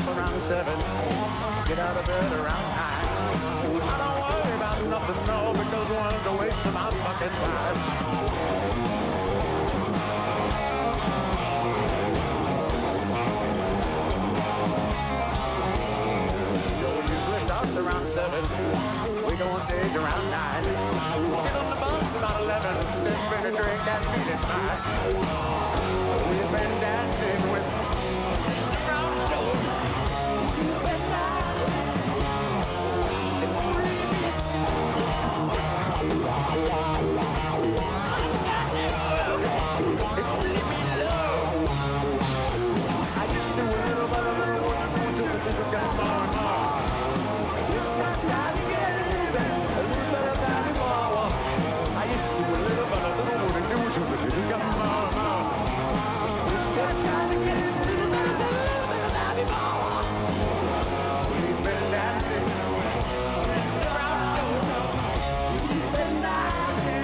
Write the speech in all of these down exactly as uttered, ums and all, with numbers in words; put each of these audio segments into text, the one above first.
around seven, get out of bed around nine. I don't worry about nothing, no, because one's a waste of my fucking time. Joe usually starts around seven, we go on stage around nine. Get on the bus about eleven, then bring a drink and feed it fine. We've been dancing with Mister Brownstone. You've been dancing. I just do a little bit of it, what I'm doing to it, to get more and more. Just try to get it, a little bit of that more. I used to do a little bit of it, what I'm doing to it, to get more and more. Just try to get it, a little bit of that, a little bit of that more. We've been dancing, Mister Brownstone. We've been dancing.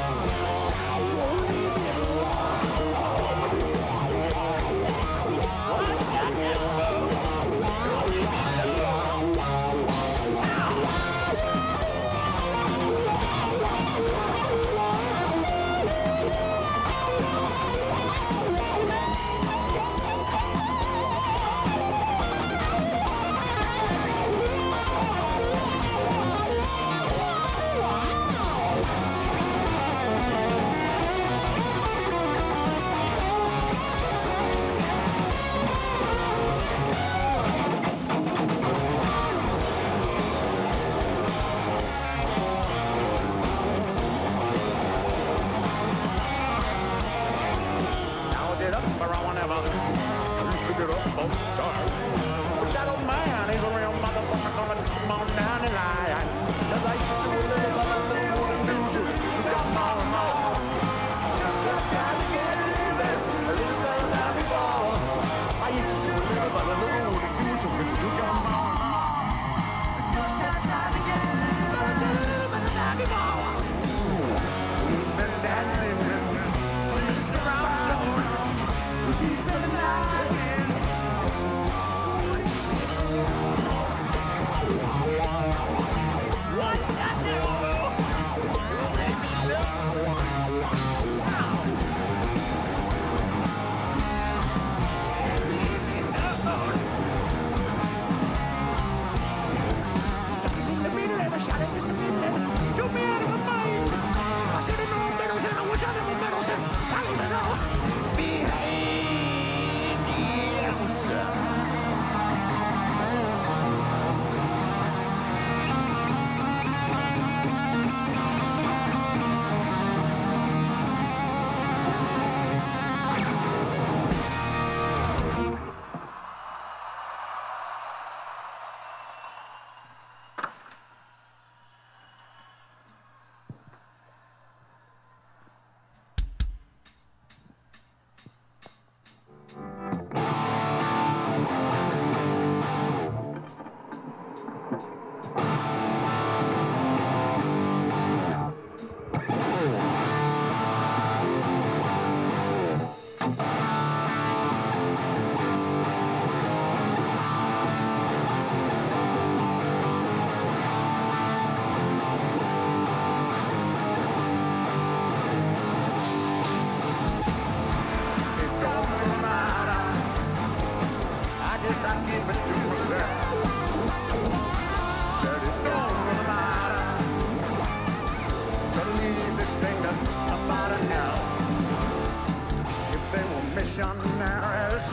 Missionaries,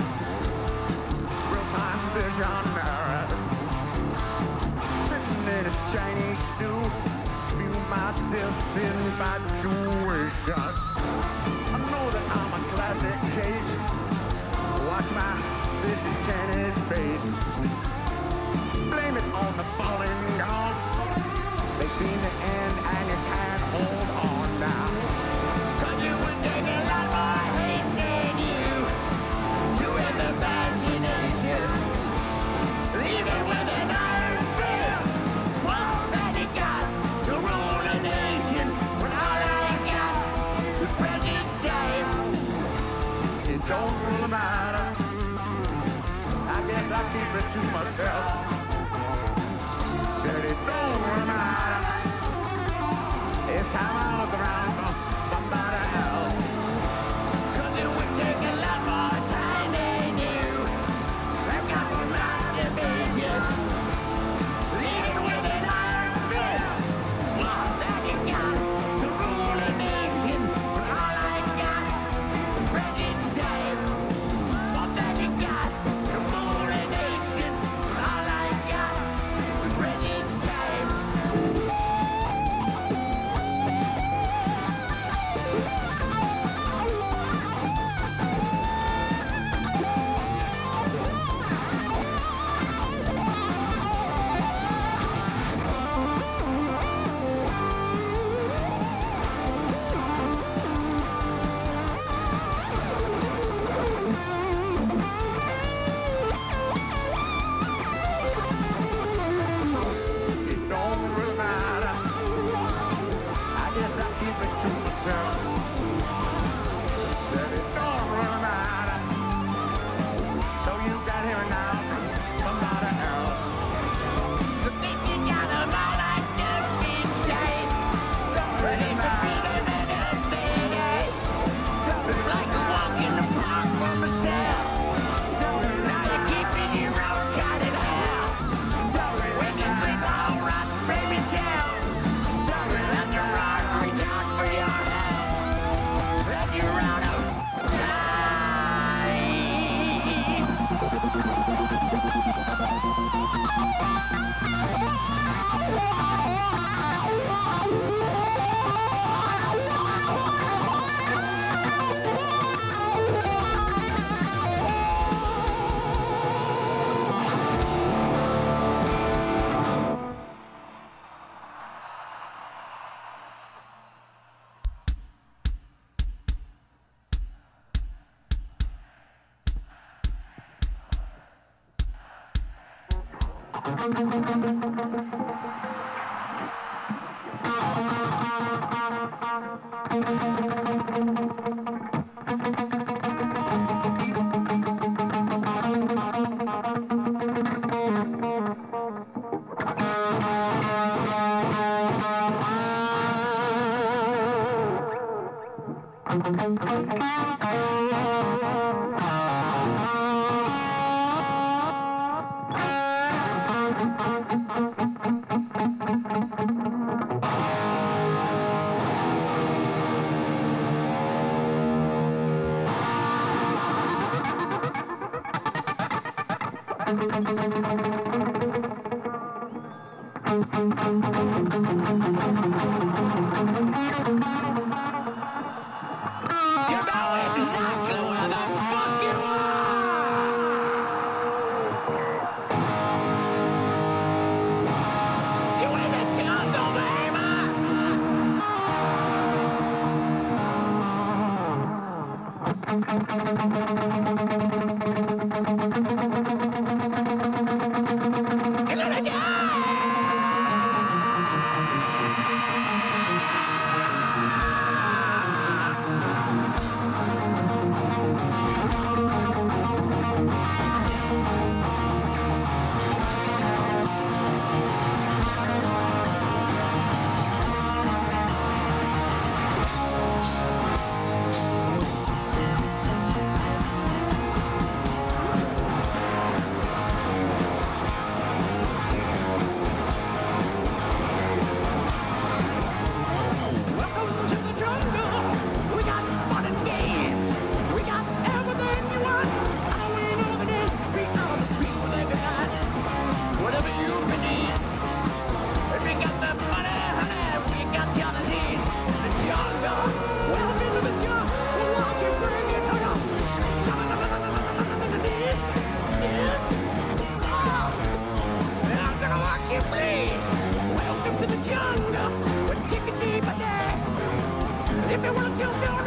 real-time visionaries, sitting in a Chinese stew, feel my disinfatuation. I know that I'm a classic case. Watch my disenchanted face. Blame it on the falling gone. They seem to end and you can't hold on now. 'Cause you would take a lot more hate than you to end the fascination. Leave it with an iron fist. What that you got to rule a nation when all I got is present day. It don't really matter. I guess I I keep it to myself. Said it don't really matter. It's time I look around for somebody else. 'Cause it would take a lot more time than you. I've got my mind division. Living with an iron fist. More than you got to rule a nation. But all I got is Bridget's day. More than you got to rule a nation. But all I got is Bridget's day. It don't really matter. I guess I keep it to myself. Said it don't really matter. So you got here now from somebody else. You think you got them all like this insane? Ready to be them in a minute. It's like a walk in the park for myself. Now you're keeping your own kind in hell. When you dream all right, spray yourself. And you're out, reach out for your help. And you're out of If you want to